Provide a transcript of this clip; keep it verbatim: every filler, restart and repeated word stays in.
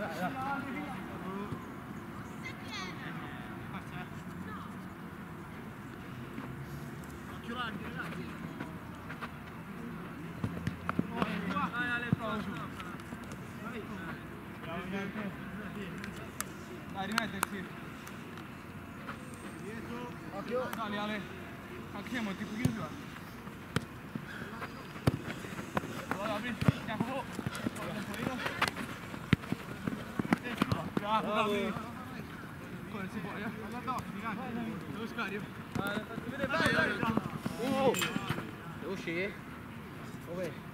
Dai, rimettersi. Occhio. Dai, Ale. Anche mo tipo chiuso. Allora, apri. Chiamo. Bravo, bravo. Come si può? Guarda, devo scario. Faccio vedere. Oh! Devo uscire? Dove?